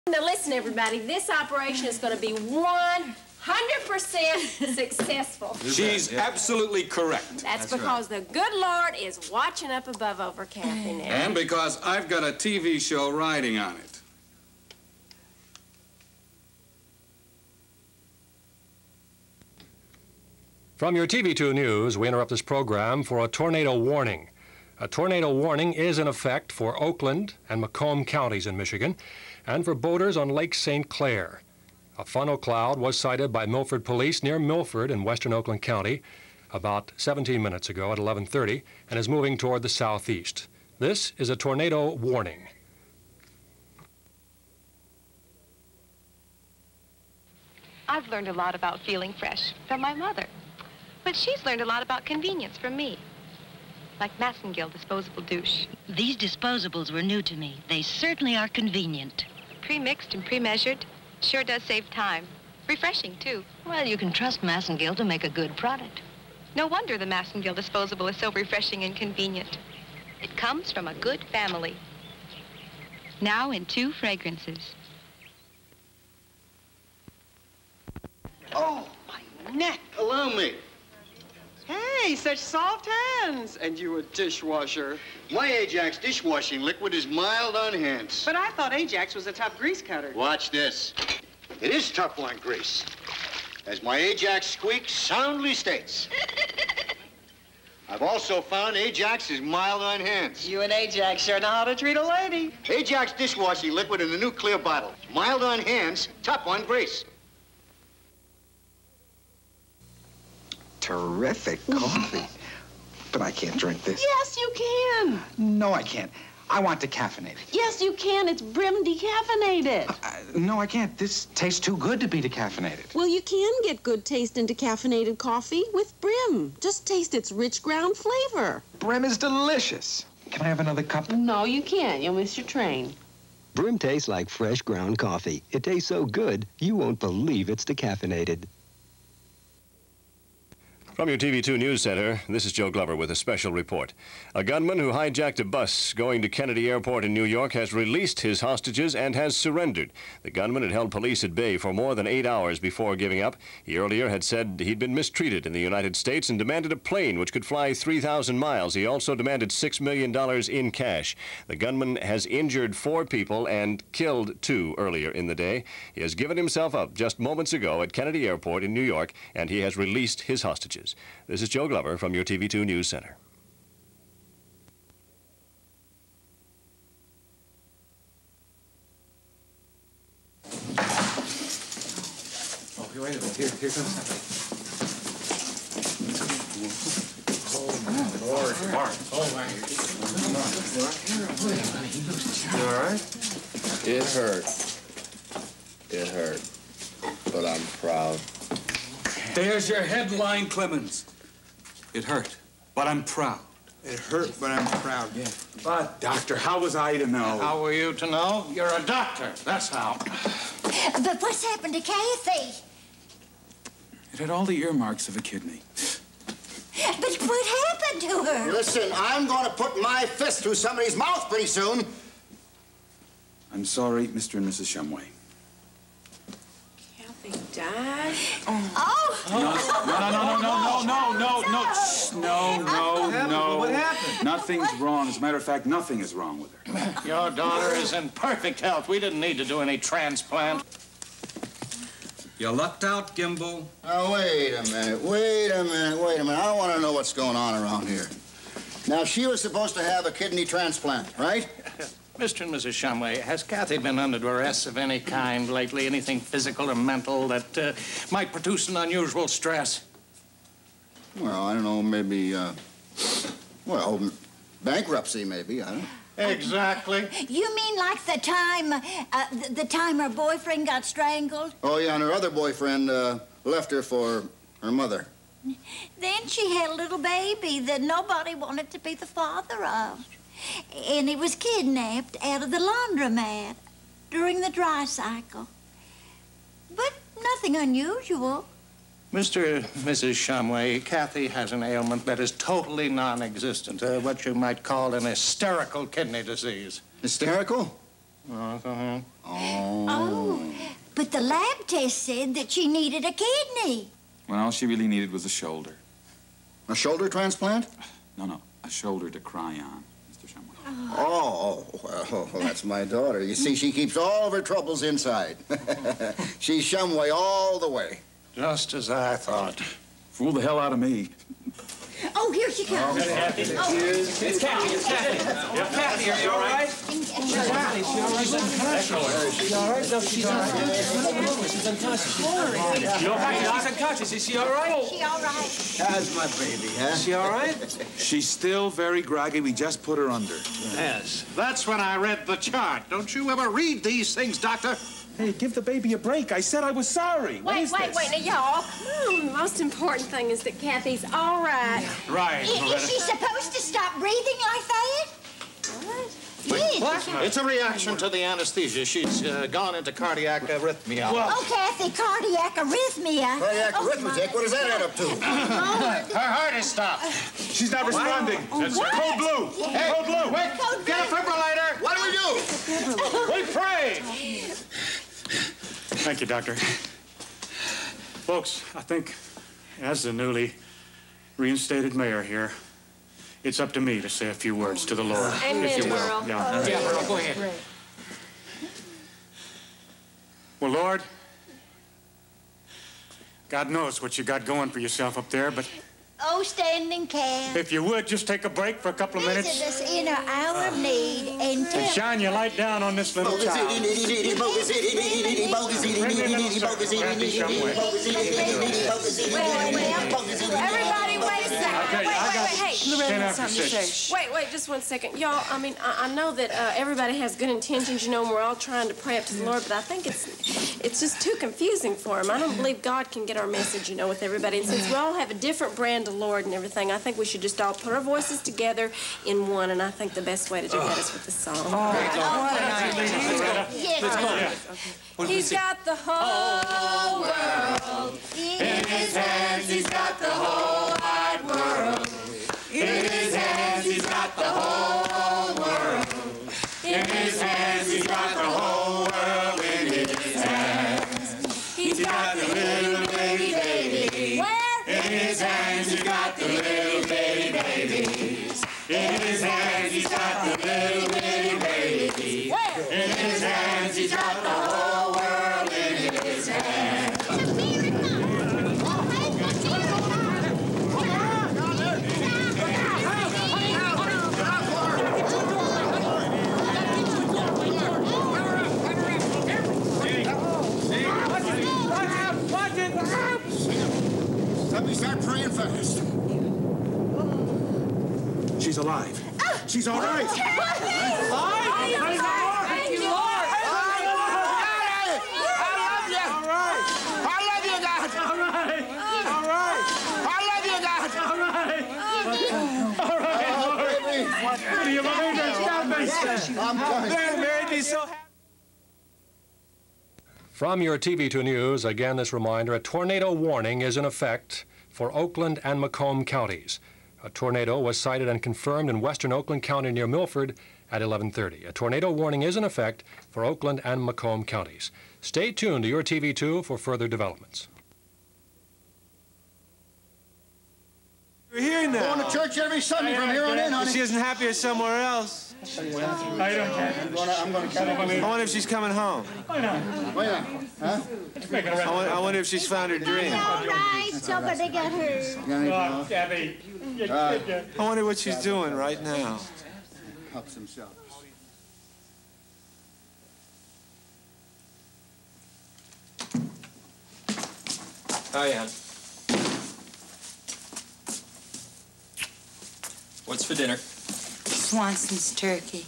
Now listen, everybody, this operation is going to be 100% successful. She's absolutely correct. That's because the good Lord is watching up above over Kathy now. And because I've got a TV show riding on it. From your TV2 News, we interrupt this program for a tornado warning. A tornado warning is in effect for Oakland and Macomb counties in Michigan and for boaters on Lake St. Clair. A funnel cloud was sighted by Milford police near Milford in western Oakland County about 17 minutes ago at 11:30 and is moving toward the southeast. This is a tornado warning. I've learned a lot about feeling fresh from my mother. But she's learned a lot about convenience from me. Like Massengill disposable douche. These disposables were new to me. They certainly are convenient. Pre-mixed and pre-measured. Sure does save time. Refreshing, too. Well, you can trust Massengill to make a good product. No wonder the Massengill disposable is so refreshing and convenient. It comes from a good family. Now in 2 fragrances. Oh, my neck. Allow me. Hey, such soft hands. And you a dishwasher. My Ajax dishwashing liquid is mild on hands. But I thought Ajax was a tough grease cutter. Watch this. It is tough on grease. As my Ajax squeak soundly states. I've also found Ajax is mild on hands. You and Ajax sure know how to treat a lady. Ajax dishwashing liquid in the new clear bottle. Mild on hands, tough on grease. Terrific coffee. But I can't drink this. Yes, you can. No, I can't. I want decaffeinated. Yes, you can. It's brim decaffeinated. No, I can't. This tastes too good to be decaffeinated. Well, you can get good taste in decaffeinated coffee with brim. Just taste its rich ground flavor. Brim is delicious. Can I have another cup? No, you can't. You'll miss your train. Brim tastes like fresh ground coffee. It tastes so good, you won't believe it's decaffeinated. From your TV2 News Center, this is Joe Glover with a special report. A gunman who hijacked a bus going to Kennedy Airport in New York has released his hostages and has surrendered. The gunman had held police at bay for more than 8 hours before giving up. He earlier had said he'd been mistreated in the United States and demanded a plane which could fly 3,000 miles. He also demanded $6 million in cash. The gunman has injured 4 people and killed 2 earlier in the day. He has given himself up just moments ago at Kennedy Airport in New York, and he has released his hostages. This is Joe Glover from your TV2 News Center. Oh, wait a minute. Here comes somebody. Oh, Lord. Mark. Oh, my. You all right? It hurt. It hurt. But I'm proud. There's your headline, Clemens. It hurt, but I'm proud. It hurt, but I'm proud. Yeah. But, Doctor, how was I to know? How were you to know? You're a doctor. That's how. But what's happened to Kathy? It had all the earmarks of a kidney. But what happened to her? Listen, I'm going to put my fist through somebody's mouth pretty soon. I'm sorry, Mr. and Mrs. Shumway. Kathy died? Oh. No. What happened? Nothing's wrong. As a matter of fact, nothing is wrong with her. Your daughter is in perfect health. We didn't need to do any transplant. You lucked out, Gimbal. Now, wait a minute. I want to know what's going on around here. Now, she was supposed to have a kidney transplant, right? Mr. and Mrs. Shumway, has Kathy been under duress of any kind lately? Anything physical or mental that might produce an unusual stress? Well, I don't know, maybe, bankruptcy, maybe, I don't know. Exactly. You mean like the time her boyfriend got strangled? Oh, yeah, and her other boyfriend left her for her mother. Then she had a little baby that nobody wanted to be the father of. And he was kidnapped out of the laundromat during the dry cycle. But nothing unusual. Mr. and Mrs. Shumway, Kathy has an ailment that is totally non-existent, what you might call an hysterical kidney disease. Hysterical? Oh, but the lab test said that she needed a kidney. Well, all she really needed was a shoulder. A shoulder transplant? No, a shoulder to cry on, Mr. Shumway. Oh, well, that's my daughter. You see, she keeps all of her troubles inside. She's Shumway all the way. Just as I thought. Fool the hell out of me. Oh, here she comes. It's Kathy. It's Kathy. Kathy, are you all right? She's all right. She's all right. No, she's all right. She's unconscious. She's unconscious. Is she all right? She all right? How's my baby, huh? Is she all right? She's still very groggy. We just put her under. Yes, that's when I read the chart. Don't you ever read these things, Doctor? Hey, give the baby a break. I said I was sorry. Wait, now, y'all. The most important thing is that Kathy's all right. Right, Is she supposed to stop breathing like that? What? Yes. What? It's a reaction to the anesthesia. She's gone into cardiac arrhythmia. Oh, Kathy, cardiac arrhythmia. Cardiac arithmetic? What does that add up to? Her heart is stopped. She's not responding. It's code blue. Hey, Code blue. Wait, get a defibrillator. What do we do? We pray. Thank you, Doctor. Folks, I think, as the newly reinstated mayor here, it's up to me to say a few words to the Lord, if you will. Merle. Yeah. Yeah, Merle, go ahead. Well, Lord, God knows what you got going for yourself up there, but Oh, standing calf. if you would, just take a break for a couple of minutes Visit us in our hour of need and and shine your light down on this little child. Everybody, wait a second. Wait, hey. Stand after six. Wait, just 1 second. Y'all, I mean, I know that everybody has good intentions, you know, and we're all trying to pray up to the Lord, but I think it's just too confusing for him. I don't believe God can get our message, you know, with everybody. And since we all have a different brand of Lord and everything, I think we should just all put our voices together in one, and I think the best way to do that is with the song. He's got the whole world in his hands. He's got the whole wide world in his hands. He's got the whole world in his hands. He's got the whole world in his hands. He's got the little baby baby. Where? In his hands. He's got the little baby babies. In his hands. He's got the little baby babies. Where? In his hands. He's got the whole world in his hands. Somebody start praying fast. She's alive. She's all right. Thank you, Lord. From your TV2 News, again this reminder, a tornado warning is in effect for Oakland and Macomb counties. A tornado was sighted and confirmed in western Oakland County near Milford at 11:30. A tornado warning is in effect for Oakland and Macomb counties. Stay tuned to your TV2 for further developments. We're here now. Going to church every Sunday from here on in, honey. She isn't happier somewhere else. I'm going to I wonder if she's coming home. Why not? Huh? I wonder if she's found her dream. All right, somebody got hurt. I wonder what she's doing right now. Helps himself. Hi, Ann. What's for dinner? Swanson's turkey.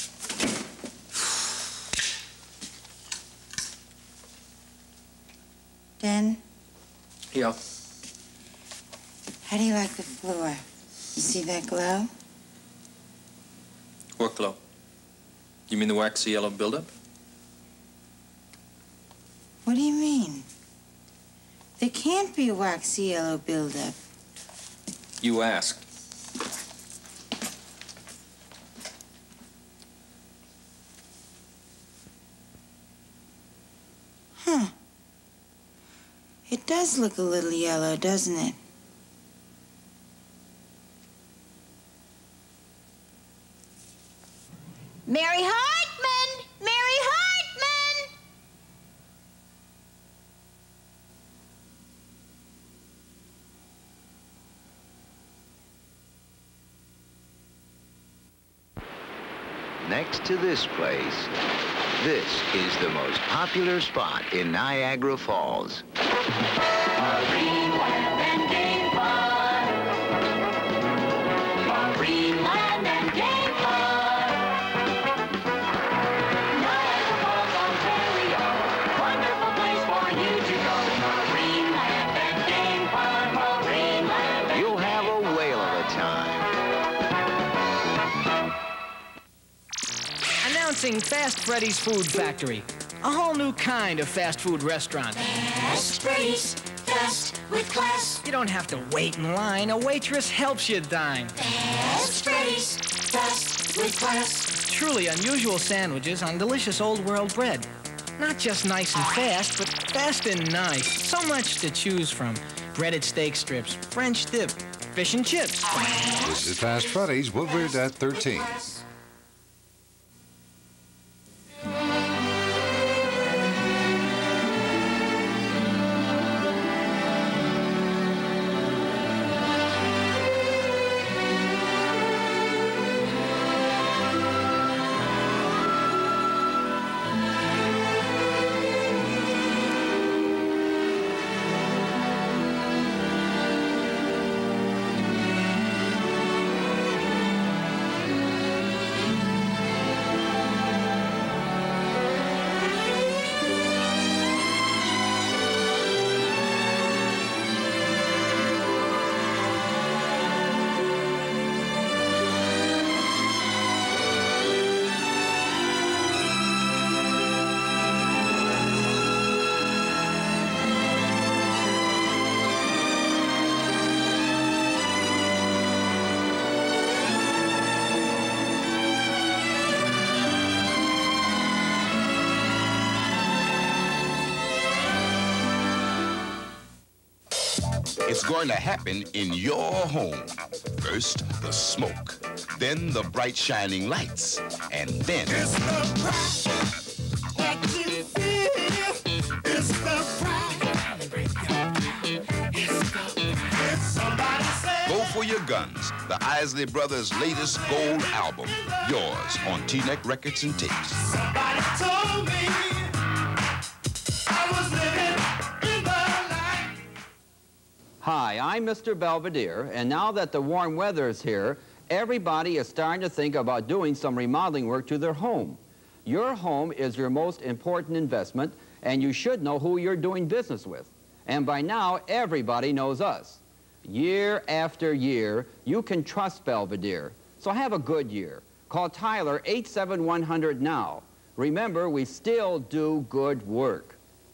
Ben, Yeah. how do you like the floor? You see that glow? What glow? You mean the waxy yellow buildup? What do you mean? There can't be a waxy yellow buildup. You asked. Huh. It does look a little yellow, doesn't it? Mary Hartman! Mary Hartman! Next to this place, this is the most popular spot in Niagara Falls. Marineland and Game Park. Marineland and Game Park. Niagara Falls, Ontario. Wonderful place for you to go. Marineland and Game Park. Marineland. You'll have a whale of a time. Announcing Fast Freddy's Food Factory, a whole new kind of fast food restaurant. Fast Freddy's, fast with class. You don't have to wait in line. A waitress helps you dine. Fast Freddy's, fast with class. Truly unusual sandwiches on delicious old world bread. Not just nice and fast, but fast and nice. So much to choose from. Breaded steak strips, French dip, fish and chips. This is Fast Freddy's, Woodward at 13. It's going to happen in your home. First, the smoke, then the bright shining lights, and then... It's the pride that you feel. It's the pride. It's somebody say. Go for your guns. The Isley Brothers' latest gold album. Yours on T-Neck Records and Tapes. Somebody told me I was living in the light. Hi, I'm Mr. Belvedere, and now that the warm weather is here, everybody is starting to think about doing some remodeling work to their home. Your home is your most important investment, and you should know who you're doing business with. And by now, everybody knows us. Year after year, you can trust Belvedere. So have a good year. Call Tyler 87100 now. Remember, we still do good work.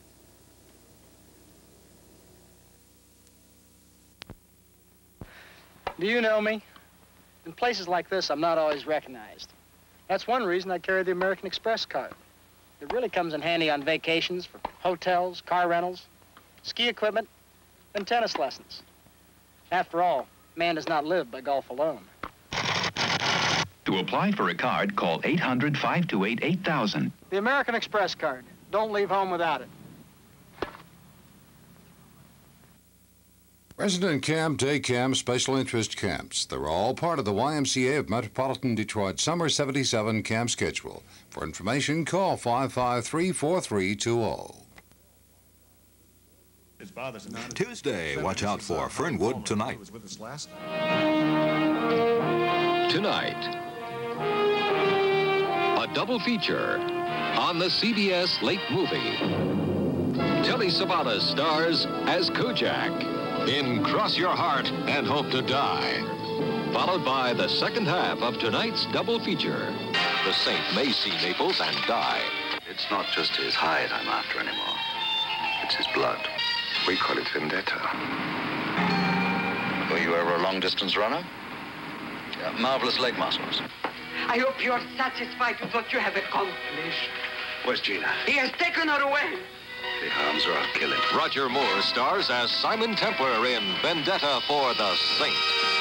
Do you know me? In places like this, I'm not always recognized. That's one reason I carry the American Express card. It really comes in handy on vacations for hotels, car rentals, ski equipment, and tennis lessons. After all, man does not live by golf alone. To apply for a card, call 800-528-8000. The American Express card. Don't leave home without it. Resident camp, day camp, special interest camps. They're all part of the YMCA of Metropolitan Detroit Summer 77 camp schedule. For information, call 553-4320. Tuesday, watch out for Fernwood tonight. Tonight, a double feature on the CBS Late Movie. Telly Savalas stars as Kojak in Cross Your Heart and Hope to Die, followed by the second half of tonight's double feature. The Saint may see Naples and die. It's not just his hide I'm after anymore. It's his blood. We call it vendetta. Were you ever a long-distance runner? Marvelous leg muscles. I hope you're satisfied with what you have accomplished. Where's Gina? He has taken her away. If he harms her, I'll kill him. Roger Moore stars as Simon Templar in Vendetta for the Saint.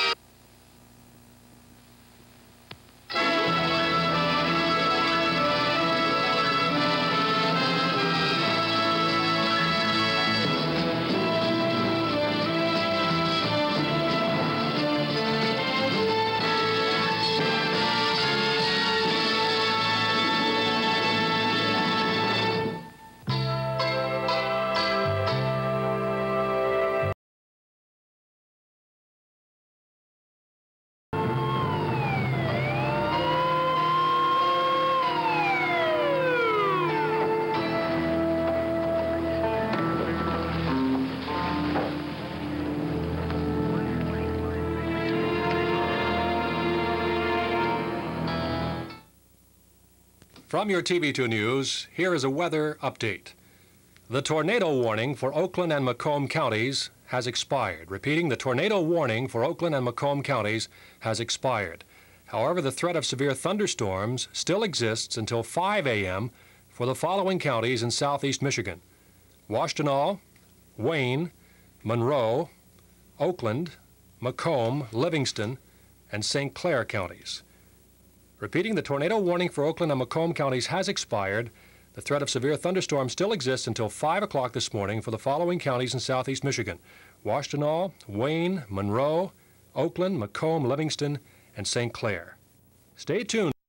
From your TV2 News, here is a weather update. The tornado warning for Oakland and Macomb counties has expired. Repeating, the tornado warning for Oakland and Macomb counties has expired. However, the threat of severe thunderstorms still exists until 5 a.m. for the following counties in southeast Michigan: Washtenaw, Wayne, Monroe, Oakland, Macomb, Livingston, and St. Clair counties. Repeating, the tornado warning for Oakland and Macomb counties has expired. The threat of severe thunderstorms still exists until 5 o'clock this morning for the following counties in southeast Michigan: Washtenaw, Wayne, Monroe, Oakland, Macomb, Livingston, and St. Clair. Stay tuned.